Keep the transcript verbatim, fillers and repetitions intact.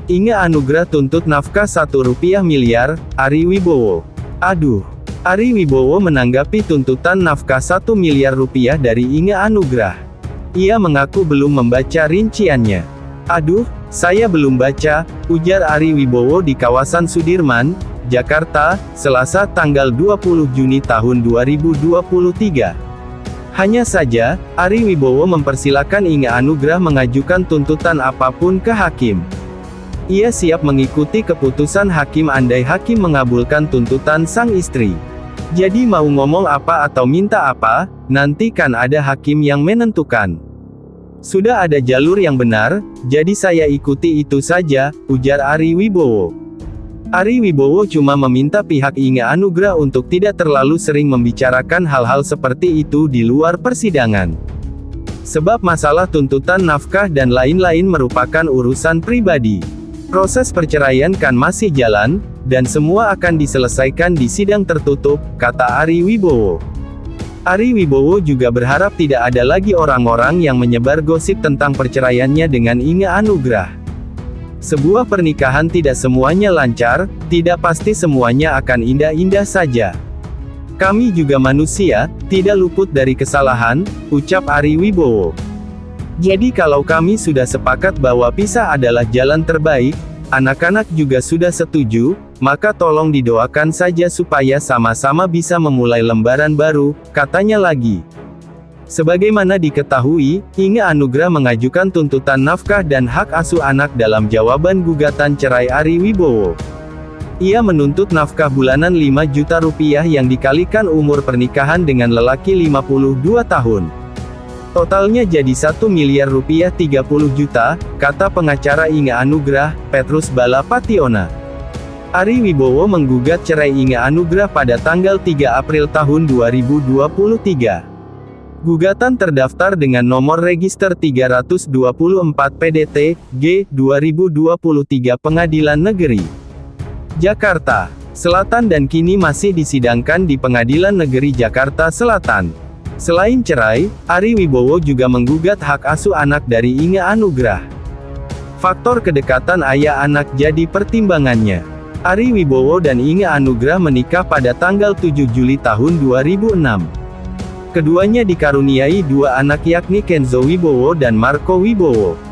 Inge Anugrah tuntut nafkah satu rupiah miliar, Ari Wibowo. Aduh. Ari Wibowo menanggapi tuntutan nafkah satu miliar rupiah dari Inge Anugrah. Ia mengaku belum membaca rinciannya. Aduh, saya belum baca, ujar Ari Wibowo di kawasan Sudirman, Jakarta, Selasa tanggal dua puluh Juni tahun dua ribu dua puluh tiga. Hanya saja, Ari Wibowo mempersilakan Inge Anugrah mengajukan tuntutan apapun ke hakim. Ia siap mengikuti keputusan hakim andai hakim mengabulkan tuntutan sang istri. Jadi mau ngomong apa atau minta apa, nanti kan ada hakim yang menentukan. Sudah ada jalur yang benar, jadi saya ikuti itu saja, ujar Ari Wibowo. Ari Wibowo cuma meminta pihak Inge Anugrah untuk tidak terlalu sering membicarakan hal-hal seperti itu di luar persidangan. Sebab masalah tuntutan nafkah dan lain-lain merupakan urusan pribadi. Proses perceraian kan masih jalan, dan semua akan diselesaikan di sidang tertutup, kata Ari Wibowo. Ari Wibowo juga berharap tidak ada lagi orang-orang yang menyebar gosip tentang perceraiannya dengan Inge Anugrah. Sebuah pernikahan tidak semuanya lancar, tidak pasti semuanya akan indah-indah saja. Kami juga manusia, tidak luput dari kesalahan, ucap Ari Wibowo. Jadi kalau kami sudah sepakat bahwa pisah adalah jalan terbaik, anak-anak juga sudah setuju, maka tolong didoakan saja supaya sama-sama bisa memulai lembaran baru, katanya lagi. Sebagaimana diketahui, Inge Anugrah mengajukan tuntutan nafkah dan hak asuh anak dalam jawaban gugatan cerai Ari Wibowo. Ia menuntut nafkah bulanan lima juta rupiah yang dikalikan umur pernikahan dengan lelaki lima puluh dua tahun. Totalnya jadi satu miliar rupiah tiga puluh juta, kata pengacara Inge Anugrah, Petrus Bala Pationa. Ari Wibowo menggugat cerai Inge Anugrah pada tanggal tiga April tahun dua ribu dua puluh tiga. Gugatan terdaftar dengan nomor register tiga ratus dua puluh empat P D T, G, dua ribu dua puluh tiga Pengadilan Negeri Jakarta Selatan dan kini masih disidangkan di Pengadilan Negeri Jakarta Selatan. Selain cerai, Ari Wibowo juga menggugat hak asuh anak dari Inge Anugrah. Faktor kedekatan ayah anak jadi pertimbangannya. Ari Wibowo dan Inge Anugrah menikah pada tanggal tujuh Juli tahun dua ribu enam. Keduanya dikaruniai dua anak yakni Kenzo Wibowo dan Marco Wibowo.